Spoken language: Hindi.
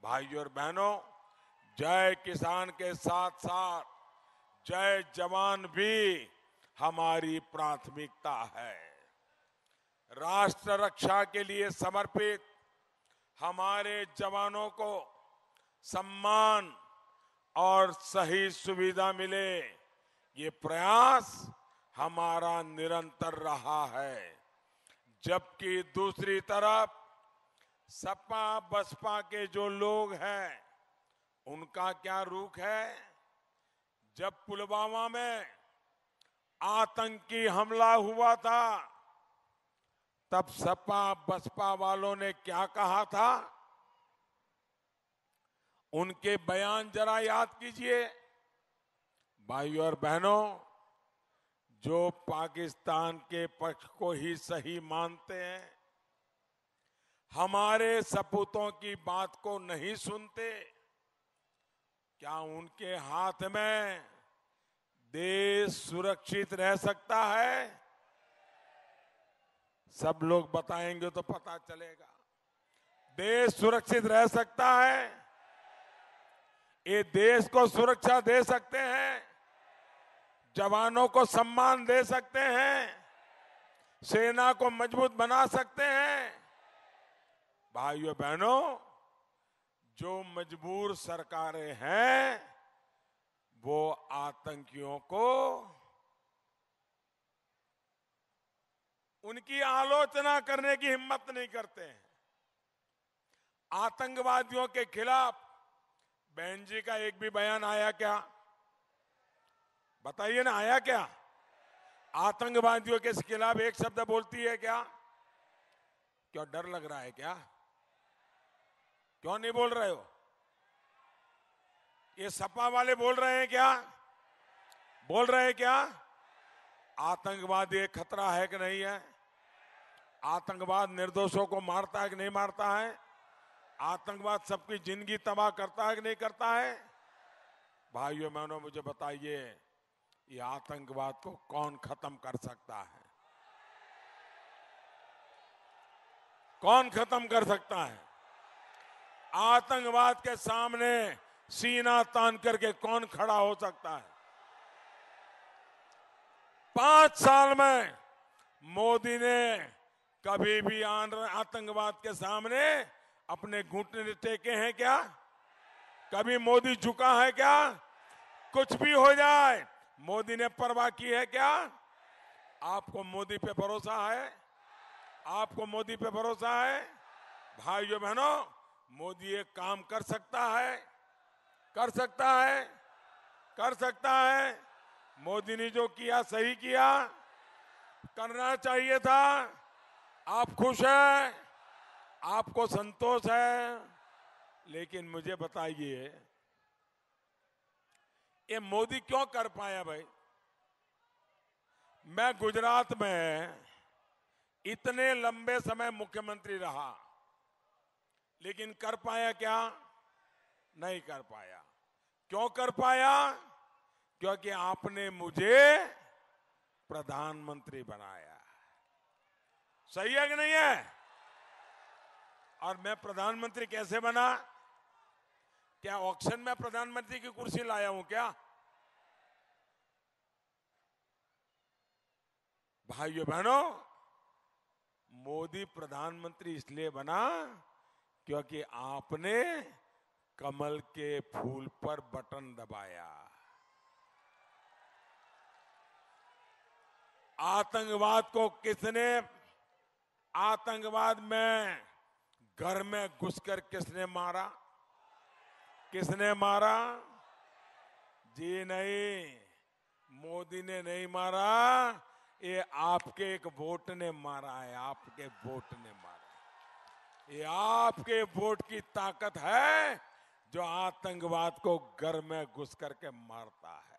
भाइयों और बहनों, जय किसान के साथ साथ जय जवान भी हमारी प्राथमिकता है। राष्ट्र रक्षा के लिए समर्पित हमारे जवानों को सम्मान और सही सुविधा मिले, ये प्रयास हमारा निरंतर रहा है। जबकि दूसरी तरफ सपा बसपा के जो लोग हैं, उनका क्या रुख है। जब पुलवामा में आतंकी हमला हुआ था, तब सपा बसपा वालों ने क्या कहा था, उनके बयान जरा याद कीजिए। भाइयों और बहनों, जो पाकिस्तान के पक्ष को ही सही मानते हैं, हमारे सपूतों की बात को नहीं सुनते, क्या उनके हाथ में देश सुरक्षित रह सकता है? सब लोग बताएंगे तो पता चलेगा। देश सुरक्षित रह सकता है? ये देश को सुरक्षा दे सकते हैं? जवानों को सम्मान दे सकते हैं? सेना को मजबूत बना सकते हैं? भाइयों बहनों, जो मजबूर सरकारें हैं, वो आतंकियों को उनकी आलोचना करने की हिम्मत नहीं करते हैं। आतंकवादियों के खिलाफ बहन जी का एक भी बयान आया क्या? बताइए ना, आया क्या? आतंकवादियों के खिलाफ एक शब्द बोलती है क्या? क्यों डर लग रहा है क्या? क्यों नहीं बोल रहे हो? ये सपा वाले बोल रहे हैं क्या? बोल रहे हैं क्या? आतंकवाद एक खतरा है कि नहीं है? आतंकवाद निर्दोषों को मारता है कि नहीं मारता है? आतंकवाद सबकी जिंदगी तबाह करता है कि नहीं करता है? भाइयों बहनों, मुझे बताइए, ये आतंकवाद को कौन खत्म कर सकता है? कौन खत्म कर सकता है? आतंकवाद के सामने सीना तान करके कौन खड़ा हो सकता है? 5 साल में मोदी ने कभी भी आतंकवाद के सामने अपने घुटने टेके हैं क्या? कभी मोदी झुका है क्या? कुछ भी हो जाए, मोदी ने परवाह की है क्या? आपको मोदी पे भरोसा है? आपको मोदी पे भरोसा है? भाइयों बहनों, मोदी एक काम कर सकता है, कर सकता है, कर सकता है। मोदी ने जो किया सही किया, करना चाहिए था। आप खुश हैं, आपको संतोष है, लेकिन मुझे बताइए, ये मोदी क्यों कर पाया? भाई, मैं गुजरात में इतने लंबे समय मुख्यमंत्री रहा, लेकिन कर पाया क्या? नहीं कर पाया। क्यों कर पाया? क्योंकि आपने मुझे प्रधानमंत्री बनाया। सही है कि नहीं है? और मैं प्रधानमंत्री कैसे बना? क्या ऑक्शन में प्रधानमंत्री की कुर्सी लाया हूं क्या? भाइयों बहनों, मोदी प्रधानमंत्री इसलिए बना क्योंकि आपने कमल के फूल पर बटन दबाया। आतंकवाद को किसने, आतंकवाद में घर में घुसकर किसने मारा? किसने मारा? जी नहीं, मोदी ने नहीं मारा, ये आपके एक वोट ने मारा है। आपके वोट ने मारा। ये आपके वोट की ताकत है जो आतंकवाद को घर में घुस करके मारता है।